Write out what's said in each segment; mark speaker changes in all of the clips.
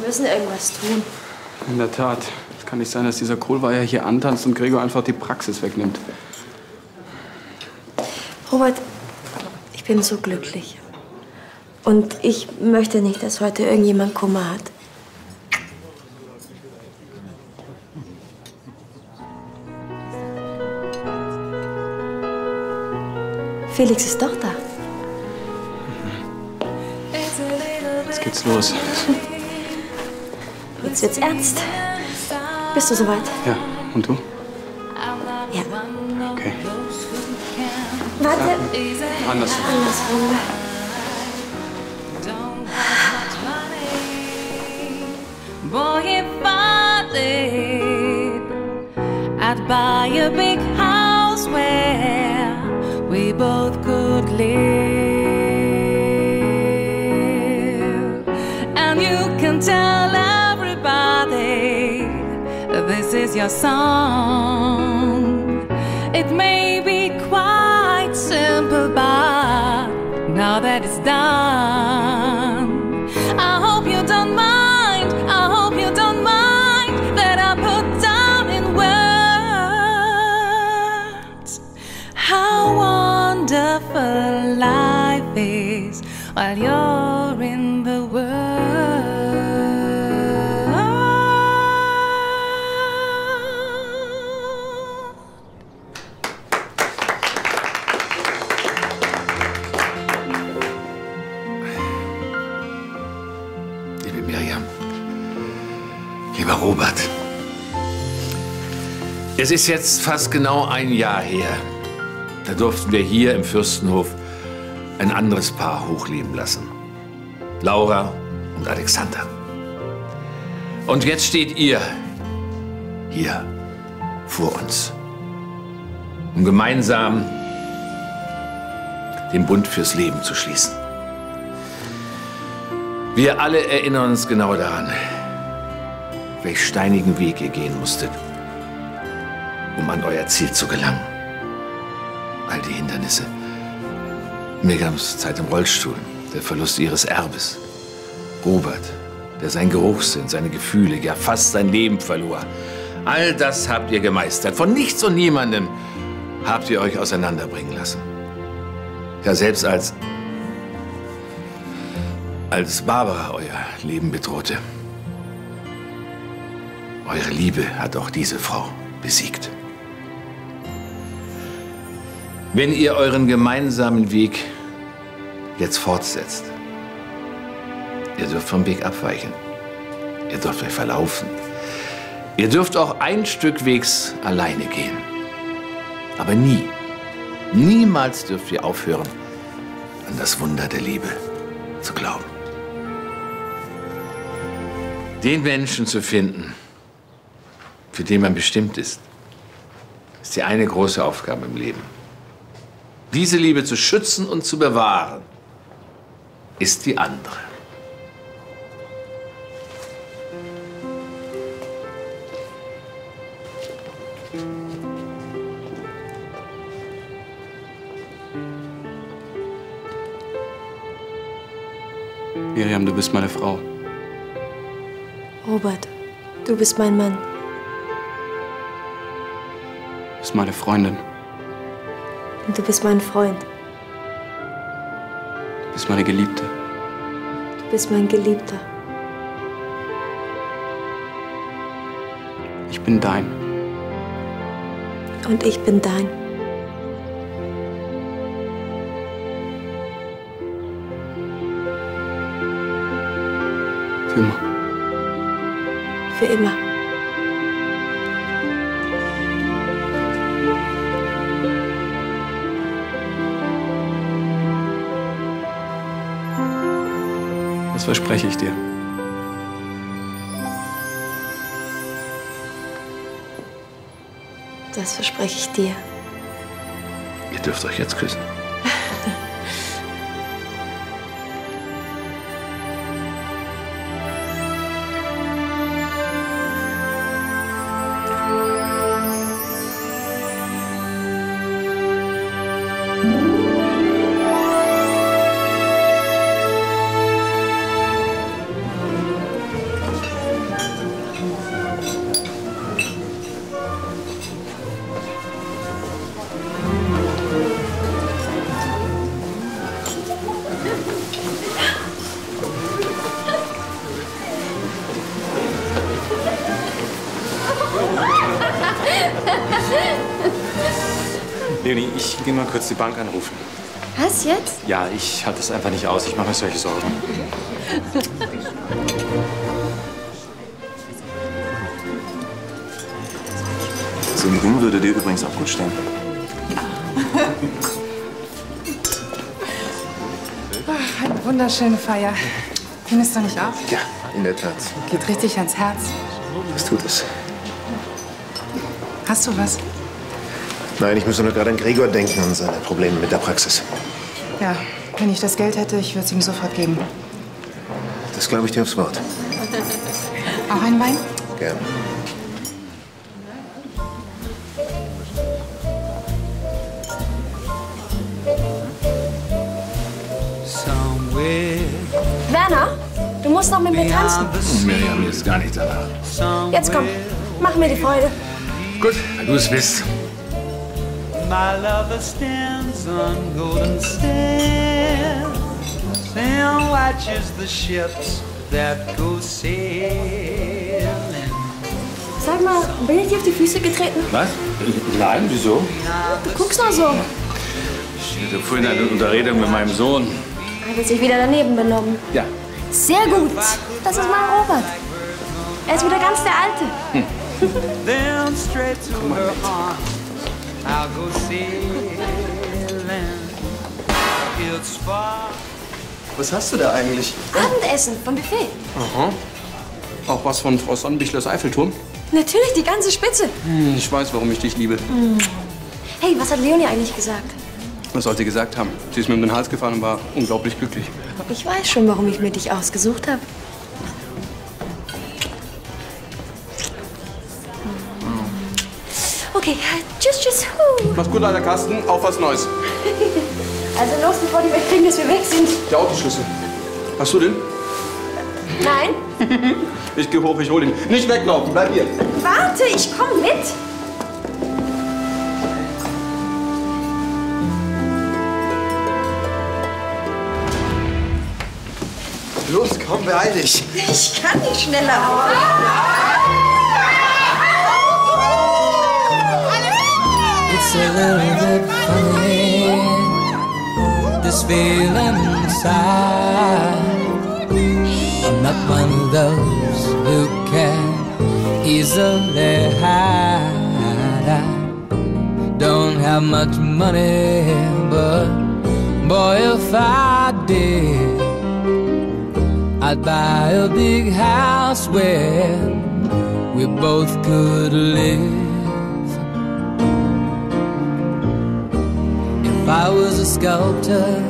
Speaker 1: müssen irgendwas tun.
Speaker 2: In der Tat. Es kann nicht sein, dass dieser Kohlweiher hier antanzt und Gregor einfach die Praxis wegnimmt.
Speaker 1: Robert, ich bin so glücklich. Und ich möchte nicht, dass heute irgendjemand Kummer hat. Felix ist doch da.
Speaker 2: Jetzt geht's los.
Speaker 1: Jetzt wird's ernst. Bist du soweit?
Speaker 2: Ja, und du?
Speaker 1: Ja.
Speaker 2: Okay.
Speaker 1: Warte.
Speaker 2: Ja. Andersrum.
Speaker 1: Andersrum.
Speaker 3: Boy, if I did, I'd buy a big house where we both could live. And you can tell everybody this is your song. It may be quite simple, but now that it's done, I hope you don't mind. I hope you don't mind that I put down in words how wonderful life is while you're in the world.
Speaker 4: Liebe Miriam, lieber Robert, es ist jetzt fast genau ein Jahr her. Da durften wir hier im Fürstenhof ein anderes Paar hochleben lassen. Laura und Alexander. Und jetzt steht ihr hier vor uns, um gemeinsam den Bund fürs Leben zu schließen. Wir alle erinnern uns genau daran, welch steinigen Weg ihr gehen musstet, um an euer Ziel zu gelangen. All die Hindernisse. Miriams Zeit im Rollstuhl, der Verlust ihres Erbes. Robert, der seinen Geruchssinn, seine Gefühle, ja fast sein Leben verlor. All das habt ihr gemeistert. Von nichts und niemandem habt ihr euch auseinanderbringen lassen. Ja, selbst als Barbara euer Leben bedrohte. Eure Liebe hat auch diese Frau besiegt. Wenn ihr euren gemeinsamen Weg jetzt fortsetzt, ihr dürft vom Weg abweichen. Ihr dürft euch verlaufen. Ihr dürft auch ein Stück Wegs alleine gehen. Aber niemals dürft ihr aufhören, an das Wunder der Liebe zu glauben. Den Menschen zu finden, für den man bestimmt ist, ist die eine große Aufgabe im Leben. Diese Liebe zu schützen und zu bewahren, ist die andere.
Speaker 2: Miriam, du bist meine Frau.
Speaker 1: Robert, du bist mein Mann.
Speaker 2: Du bist meine Freundin.
Speaker 1: Und du bist mein Freund.
Speaker 2: Du bist meine Geliebte.
Speaker 1: Du bist mein Geliebter.
Speaker 2: Ich bin dein.
Speaker 1: Und ich bin dein.
Speaker 2: Für immer.
Speaker 1: Für immer.
Speaker 2: Das verspreche ich dir.
Speaker 1: Das verspreche ich dir.
Speaker 4: Ihr dürft euch jetzt küssen.
Speaker 5: Leonie, ich gehe mal kurz die Bank anrufen.
Speaker 1: Was jetzt?
Speaker 5: Ja, ich halte es einfach nicht aus. Ich mache mir solche Sorgen.
Speaker 6: So ein Ring würde dir übrigens auch gut stehen.
Speaker 7: Ach, eine wunderschöne Feier. Findest du nicht auch?
Speaker 6: Ja, in der Tat.
Speaker 7: Geht richtig ans Herz.
Speaker 6: Das tut es.
Speaker 7: Hast du was?
Speaker 6: Nein, ich muss nur gerade an Gregor denken und seine Probleme mit der Praxis.
Speaker 7: Ja, wenn ich das Geld hätte, ich würde es ihm sofort geben.
Speaker 6: Das glaube ich dir aufs Wort.
Speaker 7: Auch ein Wein?
Speaker 6: Gern.
Speaker 1: Werner, du musst noch mit mir tanzen.
Speaker 4: Miriam, mir ist gar nicht danach.
Speaker 1: Jetzt komm, mach mir die Freude.
Speaker 4: Gut, wenn du es bist.
Speaker 8: My lover stands on golden sands and watches the ships that go sailing.
Speaker 1: Sag mal, bin ich dir auf die Füße getreten?
Speaker 4: Was? Nein, wieso?
Speaker 1: Du guckst noch so.
Speaker 4: Ich hatte vorhin eine Unterredung mit meinem Sohn.
Speaker 1: Hat er sich wieder daneben benommen.
Speaker 4: Ja.
Speaker 1: Sehr gut. Das ist mein Robert. Er ist wieder ganz der Alte.
Speaker 8: Then straight to her arms I'll go sailing. It's far.
Speaker 2: Was hast du da eigentlich?
Speaker 1: Abendessen vom Buffet.
Speaker 2: Aha. Auch was von Frau Sonnenbichlers Eiffelturm?
Speaker 1: Natürlich, die ganze Spitze.
Speaker 2: Ich weiß, warum ich dich liebe.
Speaker 1: Hey, was hat Leonie eigentlich gesagt?
Speaker 2: Was soll sie gesagt haben? Sie ist mir um den Hals gefahren und war unglaublich glücklich.
Speaker 1: Ich weiß schon, warum ich mir dich ausgesucht habe. Okay, tschüss, tschüss.
Speaker 2: Mach's gut, alter Carsten. Auf was Neues.
Speaker 1: Also los, bevor die mitkriegen, dass wir weg sind.
Speaker 2: Die Autoschlüssel. Hast du den?
Speaker 1: Nein?
Speaker 2: Ich geh hoch, ich hol ihn. Nicht weglaufen, bleib hier.
Speaker 1: Warte, ich komm mit.
Speaker 6: Los, komm, beeil dich.
Speaker 1: Ich kann nicht schneller.
Speaker 8: It's a little bit funny, this feeling inside. I'm not one of those who can easily hide. I don't have much money, but boy, if I did, I'd buy a big house where we both could live. If I was a sculptor,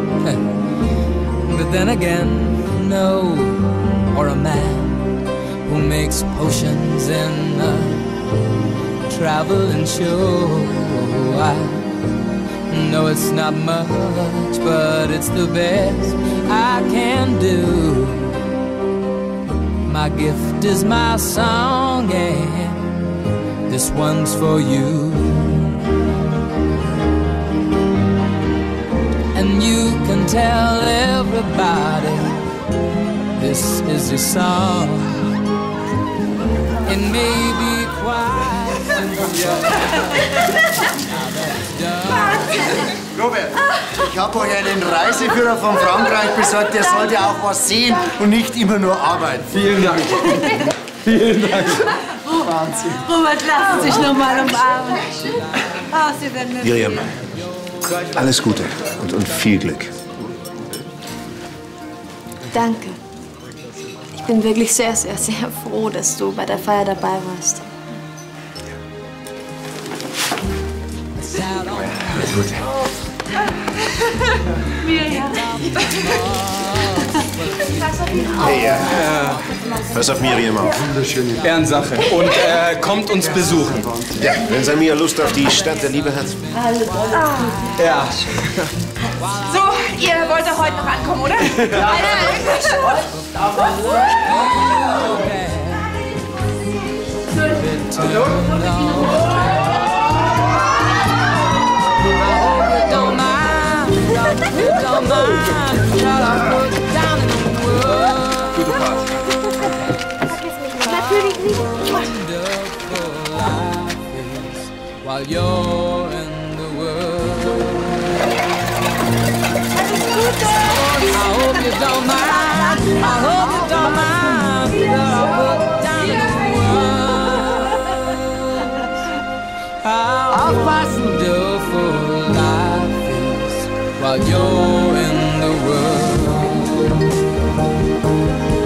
Speaker 8: but then again, no, or a man who makes potions in a traveling show. I know it's not much, but it's the best I can do. My gift is my song, and this one's for you. And you can tell everybody this is your song. It may be quite simple.
Speaker 6: Robert, ich habe euch einen Reiseführer von Frankreich besorgt. Der sollte auch was sehen und nicht immer nur arbeiten.
Speaker 2: Vielen Dank. Vielen Dank.
Speaker 6: Wahnsinn.
Speaker 9: Robert, lassen Sie sich noch mal umarmen. Oh, Sie werden mir
Speaker 6: Miriam, alles Gute und viel Glück.
Speaker 1: Danke. Ich bin wirklich sehr, sehr, sehr froh, dass du bei der Feier dabei warst.
Speaker 6: Alles gut.
Speaker 9: Miriam.
Speaker 6: Hey, ja. Pass auf Miriam auf.
Speaker 2: Ehrensache. Und kommt uns besuchen.
Speaker 6: Ja, wenn Samir Lust auf die Stadt der Liebe hat.
Speaker 2: Ja.
Speaker 9: So, ihr wollt doch heute noch ankommen, oder? Ja.
Speaker 2: Gute Fahrt.
Speaker 1: Natürlich nicht.
Speaker 8: While you're in the world. don't mind. I hope you don't mind that I put down the words. How wonderful life is while you're in the world.